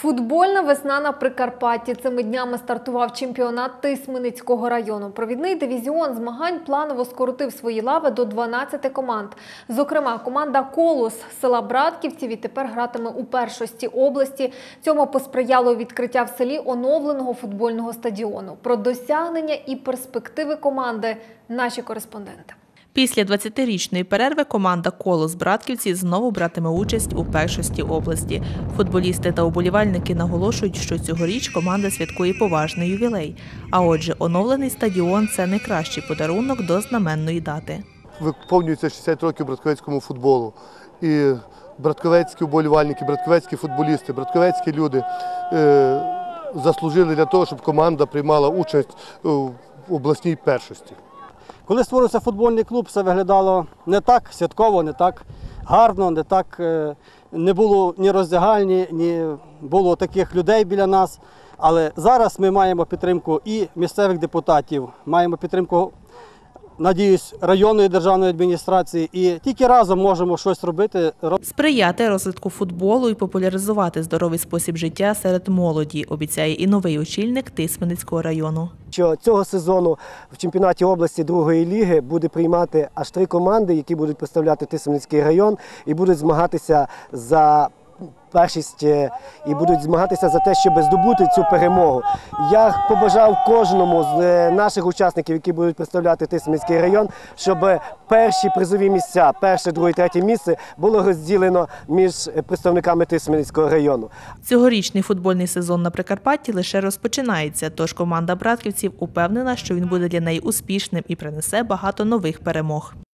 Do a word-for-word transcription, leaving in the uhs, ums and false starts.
Футбольна весна на Прикарпатті. Цими днями стартував чемпіонат Тисменицького району. Провідний дивізіон змагань планово скоротив свої лави до дванадцяти команд. Зокрема, команда «Колос» з села Братківці відтепер гратиме у першості області. Цьому посприяло відкриття в селі оновленого футбольного стадіону. Про досягнення і перспективи команди – наші кореспонденти. Після двадцятирічної перерви команда «Колос» Братківці знову братиме участь у першості області. Футболісти та уболівальники наголошують, що цьогоріч команда святкує поважний ювілей. А отже, оновлений стадіон – це найкращий подарунок до знаменної дати. Виповнюється шістдесят років братковецькому футболу. І братковецькі уболівальники, братковецькі футболісти, братковецькі люди е, заслужили для того, щоб команда приймала участь в обласній першості. Коли створився футбольний клуб, все виглядало не так святково, не так гарно, не так, не було ні роздягальні, ні було таких людей біля нас. Але зараз ми маємо підтримку і місцевих депутатів, маємо підтримку, надіюсь, районної державної адміністрації, і тільки разом можемо щось робити. Сприяти розвитку футболу і популяризувати здоровий спосіб життя серед молоді, обіцяє і новий очільник Тисменицького району. Що цього сезону в чемпіонаті області другої ліги буде приймати аж три команди, які будуть представляти Тисменицький район і будуть змагатися за першість і будуть змагатися за те, щоб здобути цю перемогу. Я побажав кожному з наших учасників, які будуть представляти Тисменицький район, щоб перші призові місця, перше, друге, третє місце було розділено між представниками Тисменицького району. Цьогорічний футбольний сезон на Прикарпатті лише розпочинається, тож команда братківців упевнена, що він буде для неї успішним і принесе багато нових перемог.